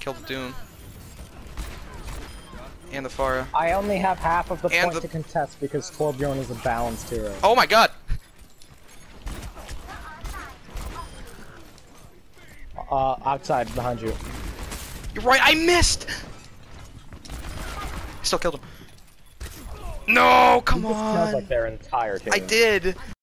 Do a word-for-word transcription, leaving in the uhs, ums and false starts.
killed the Doom. And the Pharah. I only have half of the And point the... to contest because Torbjorn is a balanced hero. Oh my god! Uh, outside, behind you. You're right, I missed! Still killed him. No, come This on! smells like their entire team. I did!